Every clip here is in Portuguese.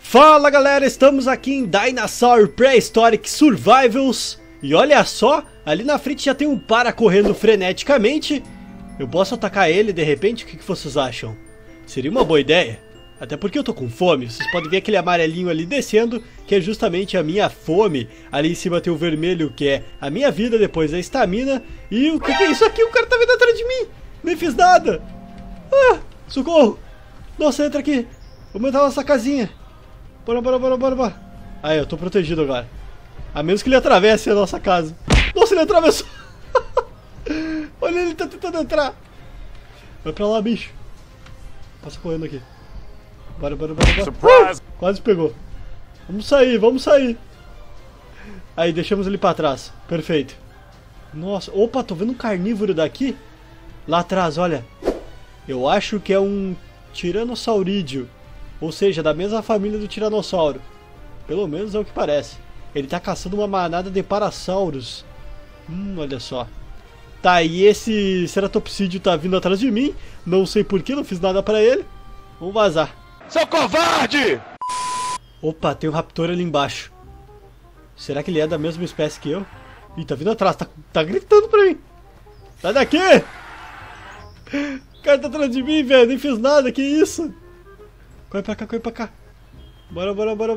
Fala galera, estamos aqui em Dinosaur Prehistoric Survivals. E olha só, ali na frente já tem um para correndo freneticamente. Eu posso atacar ele de repente? O que vocês acham? Seria uma boa ideia? Até porque eu tô com fome, vocês podem ver aquele amarelinho ali descendo, que é justamente a minha fome. Ali em cima tem o vermelho, que é a minha vida, depois a estamina. E o que é isso aqui? O cara tá vindo atrás de mim! Nem fiz nada! Ah, socorro! Nossa, entra aqui! Vamos entrar nessa casinha. Bora. Aí, eu tô protegido agora. A menos que ele atravesse a nossa casa. Nossa, ele atravessou! Olha, ele tá tentando entrar. Vai pra lá, bicho. Passa correndo aqui. Bora. Quase pegou. Vamos sair. Aí, deixamos ele pra trás. Perfeito. Nossa, opa, tô vendo um carnívoro daqui. Lá atrás, olha. Eu acho que é um tiranossaurídeo. Ou seja, da mesma família do tiranossauro. Pelo menos é o que parece. Ele tá caçando uma manada de parassauros. Olha só. Tá, e esse ceratopsídeo tá vindo atrás de mim. Não sei porquê, não fiz nada pra ele. Vamos vazar. Seu covarde! Opa, tem um raptor ali embaixo. Será que ele é da mesma espécie que eu? Ih, tá vindo atrás, tá gritando pra mim. Sai daqui! O cara tá atrás de mim, velho. Nem fiz nada, que isso? Corre pra cá. Bora.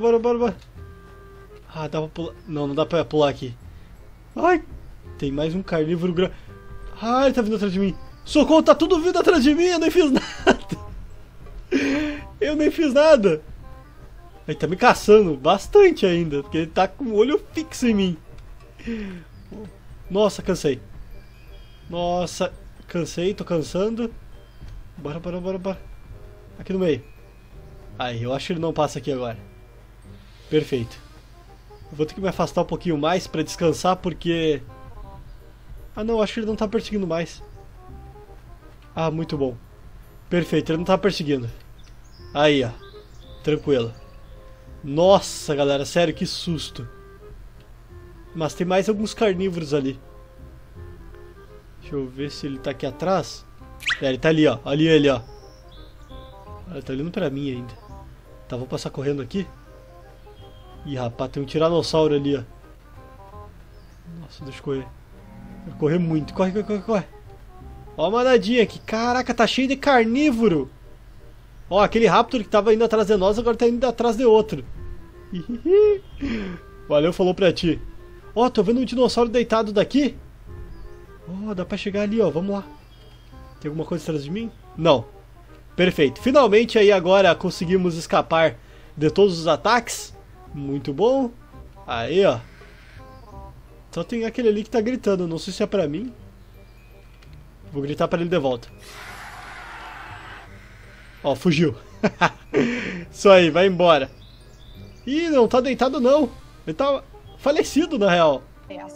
Ah, dá pra pular. Não dá pra pular aqui. Ai, tem mais um carnívoro grande. Ai, ele tá vindo atrás de mim. Socorro, tá tudo vindo atrás de mim, eu nem fiz nada. Ele tá me caçando bastante ainda, porque ele tá com o olho fixo em mim. Nossa, cansei. Tô cansando. Bora. Aqui no meio. Aí, eu acho que ele não passa aqui agora. Perfeito. Eu vou ter que me afastar um pouquinho mais pra descansar, porque... Ah não, acho que ele não tá perseguindo mais. Ah, muito bom. Perfeito, ele não tá perseguindo. Aí, ó. Tranquilo. Nossa, galera, sério, que susto. Mas tem mais alguns carnívoros ali. Deixa eu ver se ele tá aqui atrás. É, ele tá ali, ó. Ali ele, ó. Ele tá olhando pra mim ainda. Tá, vou passar correndo aqui. Ih, rapaz, tem um tiranossauro ali, ó. Nossa, deixa eu correr. Vou correr muito. Corre. Ó a manadinha aqui. Caraca, tá cheio de carnívoro. Ó, aquele raptor que tava indo atrás de nós, agora tá indo atrás de outro. Valeu, falou pra ti. Ó, tô vendo um dinossauro deitado daqui. Ó, dá pra chegar ali, ó. Vamos lá. Tem alguma coisa atrás de mim? Não. Perfeito. Finalmente aí agora conseguimos escapar de todos os ataques. Muito bom. Aí, ó. Só tem aquele ali que tá gritando. Não sei se é pra mim. Vou gritar pra ele de volta. Ó, fugiu. Isso aí, vai embora. Ih, não tá deitado não. Ele tá falecido na real.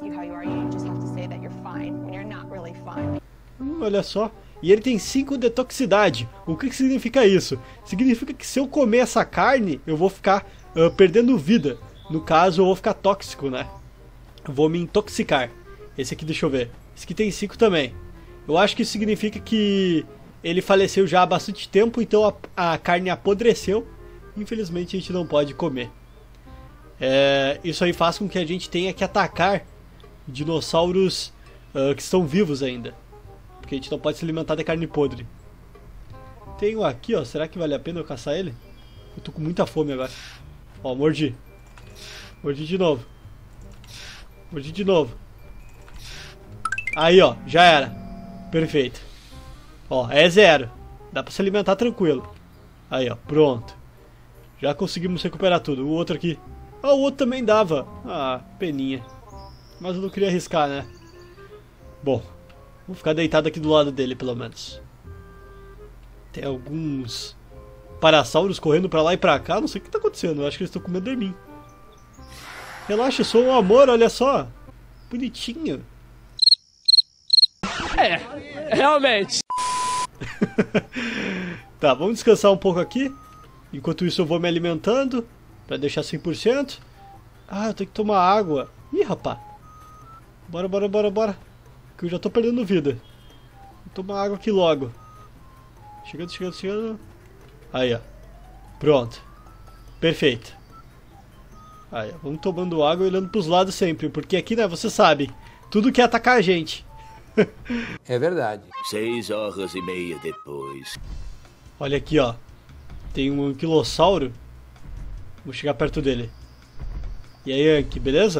Olha só. E ele tem 5 de toxicidade. O que significa isso? Significa que se eu comer essa carne, eu vou ficar perdendo vida. No caso, eu vou ficar tóxico, né? Eu vou me intoxicar. Esse aqui, deixa eu ver. Esse aqui tem 5 também. Eu acho que isso significa que ele faleceu já há bastante tempo, então a carne apodreceu. Infelizmente, a gente não pode comer. Isso aí faz com que a gente tenha que atacar dinossauros que estão vivos ainda. Porque a gente não pode se alimentar de carne podre. Tem um aqui, ó. Será que vale a pena eu caçar ele? Eu tô com muita fome agora. Ó, mordi. Mordi de novo. Aí, ó. Já era. Perfeito. Ó, é 0. Dá pra se alimentar tranquilo. Aí, ó. Pronto. Já conseguimos recuperar tudo. O outro aqui. Ah, o outro também dava. Ah, peninha. Mas eu não queria arriscar, né? Bom. Vou ficar deitado aqui do lado dele, pelo menos. Tem alguns parassauros correndo pra lá e pra cá. Não sei o que tá acontecendo. Eu acho que eles estão com medo de mim. Relaxa, eu sou um amor, olha só. Bonitinho. Realmente. Tá, vamos descansar um pouco aqui. Enquanto isso eu vou me alimentando. Pra deixar 100%. Ah, eu tenho que tomar água. Ih, rapá. Bora. Que eu já tô perdendo vida. Vou tomar água aqui logo. Chegando. Aí, ó. Pronto. Perfeito. Aí, vamos tomando água e olhando pros lados sempre, porque aqui, né, você sabe, tudo quer atacar a gente. É verdade. 6h30 depois. Olha aqui, ó. Tem um anquilossauro. Vou chegar perto dele. E aí, Anki, beleza?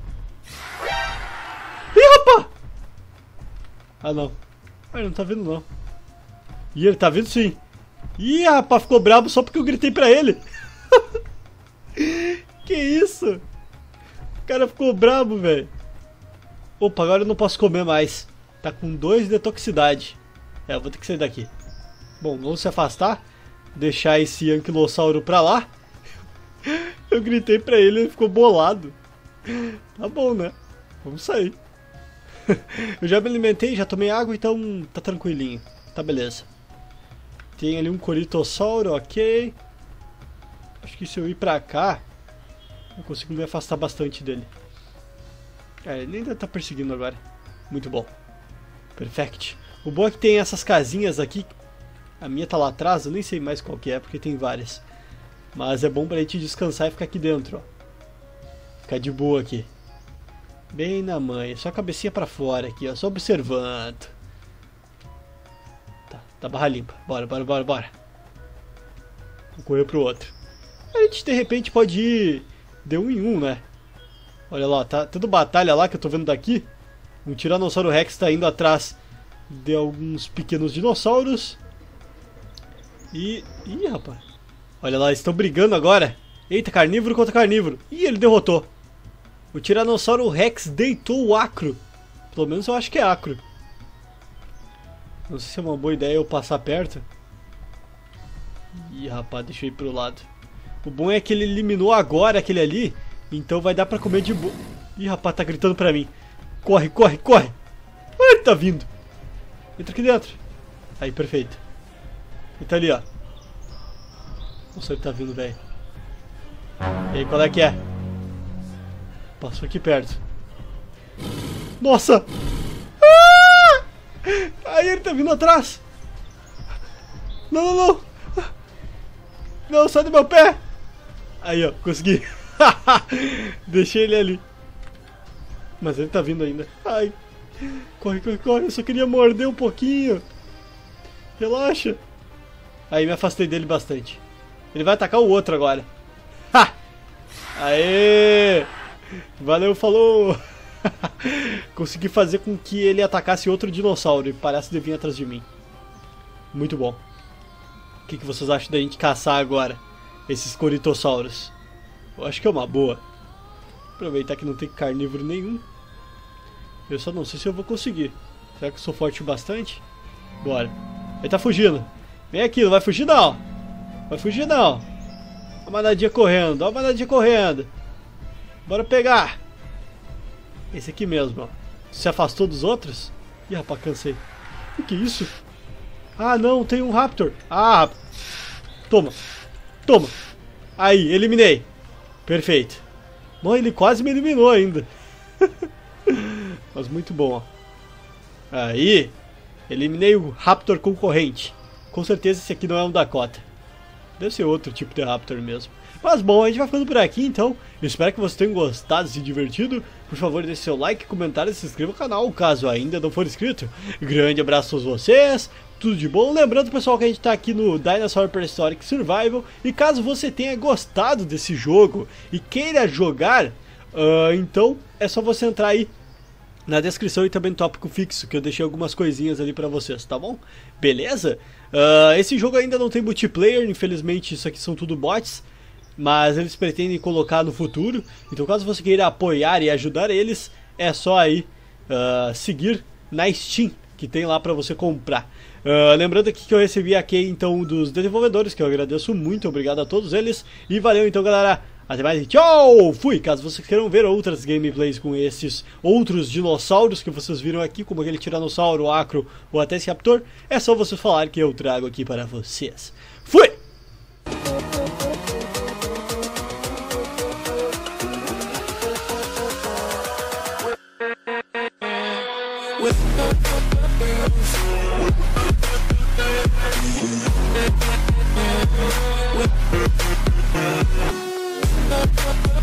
Ih, rapaz! Ah, não. Ah, ele não tá vendo, não. Ih, ele tá vendo sim. Ih, rapaz, ficou brabo só porque eu gritei pra ele. Que isso? O cara ficou brabo, velho. Opa, agora eu não posso comer mais. Tá com 2 de toxicidade. É, eu vou ter que sair daqui. Bom, vamos se afastar. Deixar esse anquilossauro pra lá. Eu gritei pra ele e ele ficou bolado. Tá bom, né? Vamos sair. Eu já me alimentei, já tomei água, então tá tranquilinho. Tá beleza. Tem ali um coritossauro, ok. Acho que se eu ir pra cá, eu consigo me afastar bastante dele. É, ele ainda tá perseguindo agora. Muito bom. Perfect. O bom é que tem essas casinhas aqui. A minha tá lá atrás, eu nem sei mais qual que é, porque tem várias. Mas é bom pra gente descansar e ficar aqui dentro, ó. Ficar de boa aqui. Bem na manha, só a cabecinha pra fora aqui, ó, só observando. Tá barra limpa. Bora. Vou correr pro outro. A gente de repente pode ir de 1 em 1, né? Olha lá, tá tendo batalha lá que eu tô vendo daqui. Um Tiranossauro Rex tá indo atrás de alguns pequenos dinossauros. Ih, rapaz. Olha lá, eles estão brigando agora. Eita, carnívoro contra carnívoro. Ih, ele derrotou. O Tiranossauro Rex deitou o Acro. Pelo menos eu acho que é Acro. Não sei se é uma boa ideia eu passar perto. Ih, rapaz, deixa eu ir pro lado. O bom é que ele eliminou agora aquele ali. Então vai dar pra comer de boa. Ih, rapaz, tá gritando pra mim. Corre. Ah, ele tá vindo. Entra aqui dentro. Aí, perfeito. Ele tá ali, ó. Nossa, ele tá vindo, velho. E aí, qual é que é? Passou aqui perto. Nossa! Ah! Aí ele tá vindo atrás. Não. Não, sai do meu pé. Aí, ó, consegui. Deixei ele ali. Mas ele tá vindo ainda. Ai. Corre. Eu só queria morder um pouquinho. Relaxa. Aí me afastei dele bastante. Ele vai atacar o outro agora. Ha! Aê! Valeu, falou! Consegui fazer com que ele atacasse outro dinossauro e parasse de vir atrás de mim. Muito bom. O que vocês acham da gente caçar agora esses coritossauros? Eu acho que é uma boa. Aproveitar que não tem carnívoro nenhum. Eu só não sei se eu vou conseguir. Será que eu sou forte o bastante? Bora. Ele tá fugindo. Vem aqui, não vai fugir não. Vai fugir não. Dá uma manadinha correndo. Bora pegar. Esse aqui mesmo, ó. Se afastou dos outros? Ih, rapaz, cansei. O que é isso? Ah, não, tem um Raptor. Ah, toma. Aí, eliminei. Perfeito. Bom, ele quase me eliminou ainda. Mas muito bom, ó. Aí, eliminei o Raptor concorrente. Com certeza esse aqui não é um Dakota. Deve ser outro tipo de Raptor mesmo. Mas bom, a gente vai ficando por aqui então. Eu espero que vocês tenham gostado e se divertido. Por favor, deixe seu like, comentário e se inscreva no canal, caso ainda não for inscrito. Grande abraço a todos vocês. Tudo de bom. Lembrando, pessoal, que a gente tá aqui no Dinosaur Prehistoric Survival. E caso você tenha gostado desse jogo e queira jogar, então é só você entrar aí na descrição e também no tópico fixo, que eu deixei algumas coisinhas ali pra vocês, tá bom? Beleza? Esse jogo ainda não tem multiplayer, infelizmente isso aqui são tudo bots, mas eles pretendem colocar no futuro. Então caso você queira apoiar e ajudar eles, é só aí seguir na Steam, que tem lá pra você comprar. Lembrando aqui que eu recebi a key então dos desenvolvedores, que eu agradeço muito, obrigado a todos eles. E valeu então, galera, até mais e tchau! Fui! Caso vocês queiram ver outras gameplays com esses outros dinossauros que vocês viram aqui, como aquele Tiranossauro, Acro ou até esse Raptor, é só vocês falar que eu trago aqui para vocês. Fui! Música